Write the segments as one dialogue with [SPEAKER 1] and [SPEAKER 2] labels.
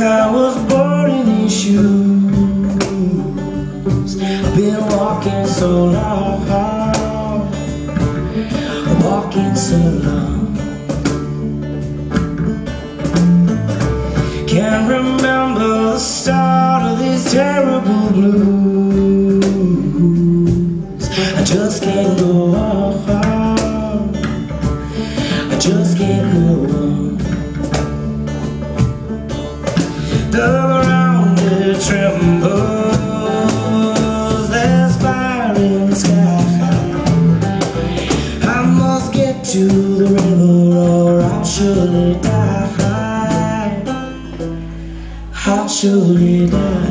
[SPEAKER 1] I was born in these shoes. I've been walking so long, walking so long. Can't remember the start of these terrible blues. I just can't go on, I just can't go on. The ground it trembles, there's fire in the sky. I must get to the river or I'll surely die. I'll surely die.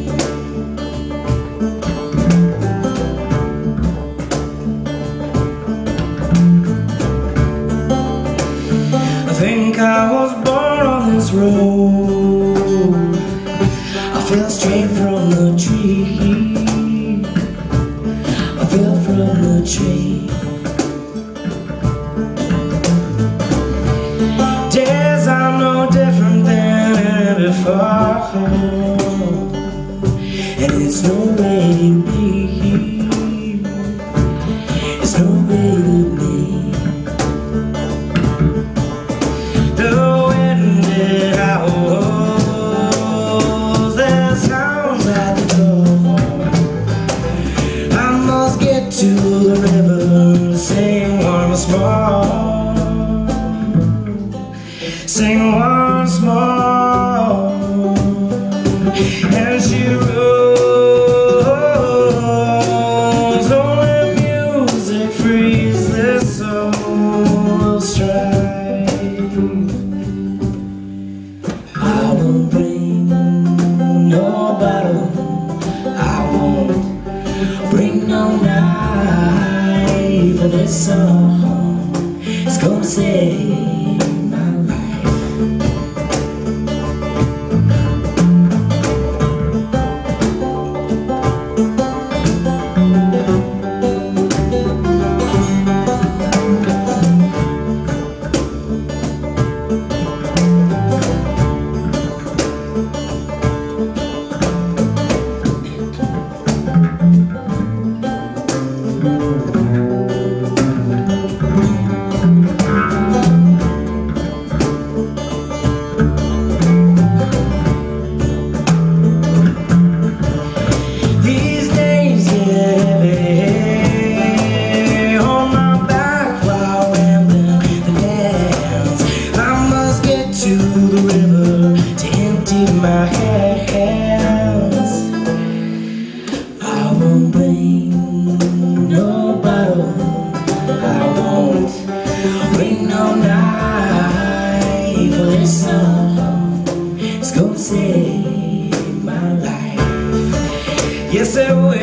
[SPEAKER 1] I think I was born on this road. I fell straight from the tree. I fell from the tree. Days are no different than before, and it's no way to be. It's no way to be. The wind it howls, there's sounds at the door. I must get to the river, sing once more, sing once more. And she rolls, only music frees this soul of strife. I won't bring no bottle, I won't bring no knife for this song. It's gonna save my life. My hands, I won't bring no bottle, I won't bring no knife for this song. It's gonna save my life. Yes, it will.